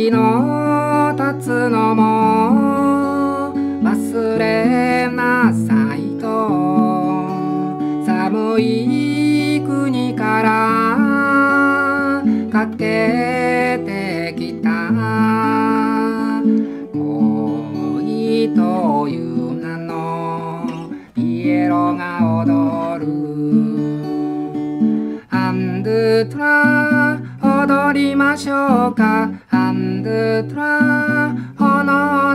時の経つのも忘れなさいと、寒い国からかけてきた恋という名のピエロが踊るアンドゥトラ踊りましょうか、アンドゥトラ